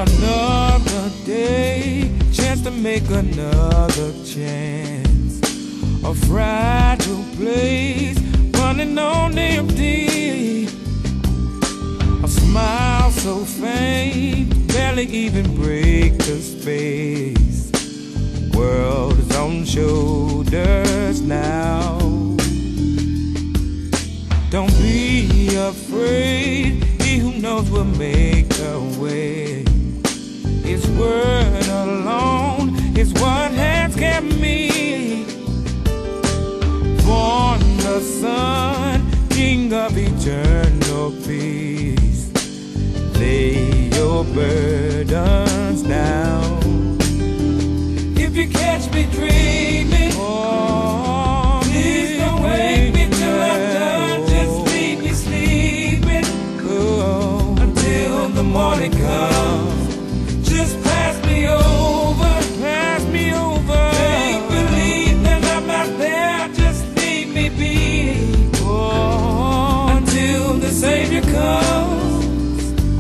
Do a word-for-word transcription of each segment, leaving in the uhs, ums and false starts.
Another day, chance to make another chance. A fragile place, running on empty. A smile so faint, barely even break the space. World is on shoulders now. Don't be afraid, he who knows will make a way. His word alone is what has kept me. Born the Son, King of eternal peace. Lay your burdens down. If you catch me dreaming, oh, please don't wake me till I'm done. Just leave me sleeping, oh, until the morning comes. Just pass me over, pass me over. Make believe that I'm not there, just leave me be, oh, until the Savior comes.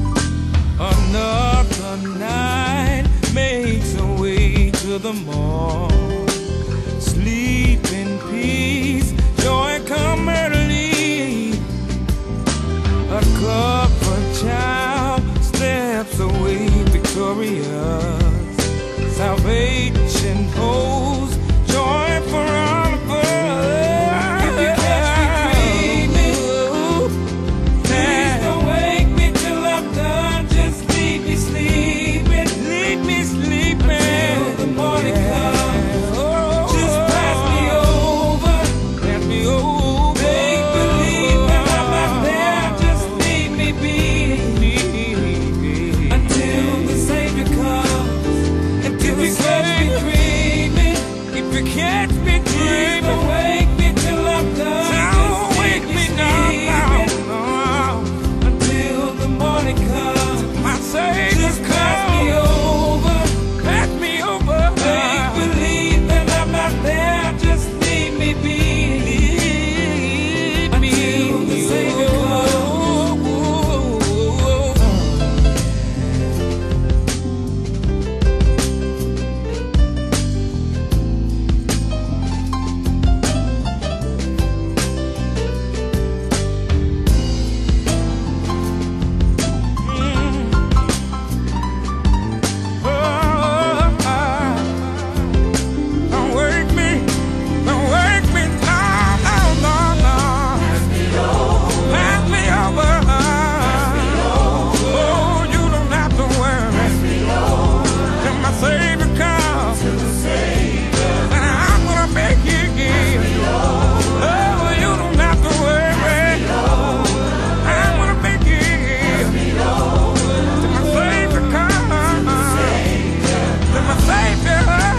Another night makes a way to the morn. Sleep in peace, joy come early. A covered child steps away victorious. Salvation holds joy for all of us. If you catch me dreaming, please don't wake me till I'm done. Just leave me sleeping, leave me sleeping until the morning comes. Oh, just pass me over, pass me over. Make believe that I'm not there. Just leave me be until the Savior comes. And if you catch me dreaming, if you catch me dreaming, don't wake me till I'm done. Don't wake me down until the morning comes. My Savior just pass me over, pass me over. Make believe that I'm not there. Just leave me be until the Savior comes. Don't wake me, don't wake me, no, no, no, no. Pass me over, pass me over. Oh, you don't have to worry, pass me over. Till my Savior comes, till the Savior, and I'm gonna make you give. Oh, you don't have to worry, pass me over. I'm gonna make you give. Till my Savior comes, till my Savior.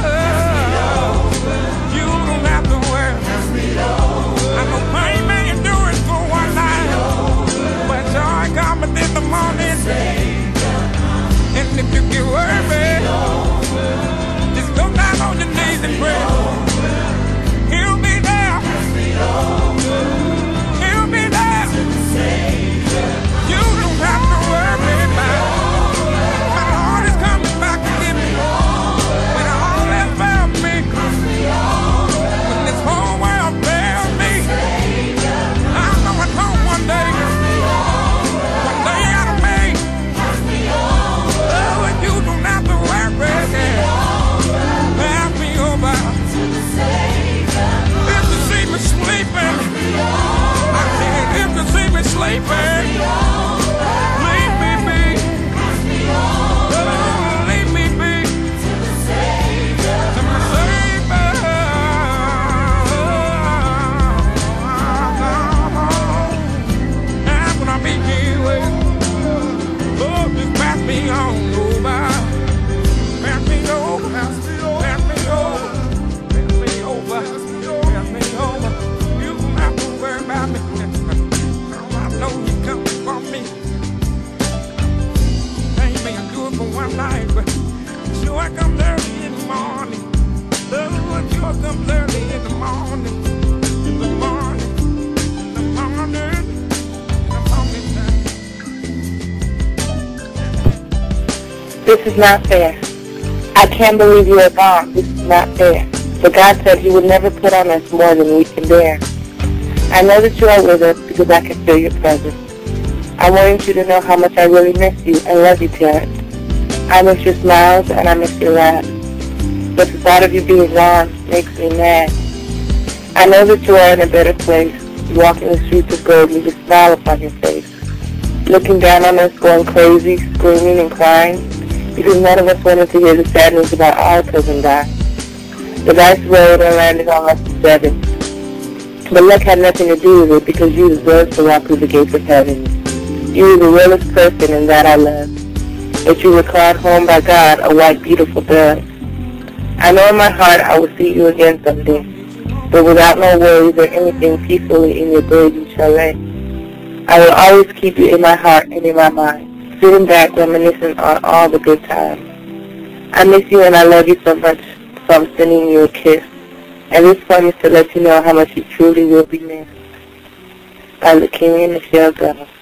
You don't have to worry. I know pain may endure it for one night, but joy cometh in the morning. And if you get worried, just go down on your knees and pray. He'll be there. He'll be there. You don't have to worry about it. My Lord is coming back to get me. When all has failed me, when this whole world failed me, I know it's home one day. One day out of me. Oh, and you don't have to worry. Pass me over. If you see me sleeping, I said, if you see me sleeping, leave me be. Oh, leave me be. To my Savior. I'm gonna be here with. Oh, just pass me on over. Pass me over. Pass me over. Pass me over. Pass me over. You don't have to worry about me. I know you coming for me. Ain't may do it for one night, but sure comes early in the morning. Oh, sure comes early in the morning. In the morning. In the morning. In the morning time. This is not fair. I can't believe you are gone. This is not fair. But God said He would never put on us more than we can bear. I know that you are with us because I can feel your presence. I wanted you to know how much I really miss you and love you, Terrence. I miss your smiles and I miss your laughs. But the thought of you being gone makes me mad. I know that you are in a better place, walking the streets of gold with a smile upon your face, looking down on us going crazy, screaming and crying, because none of us wanted to hear the sad news about our cousin dying. The dice rolled and landed on us seven. But luck had nothing to do with it because you deserved to walk through the gates of heaven. You were the realest person and that I love. That you were called home by God, a white, beautiful dove. I know in my heart I will see you again someday, but without no worries or anything, peacefully in your grave you shall lay. I will always keep you in my heart and in my mind, sitting back reminiscing on all the good times. I miss you and I love you so much, so I'm sending you a kiss. And this poem is to let you know how much you truly will be missed. By Lakini and Michelle Gunner.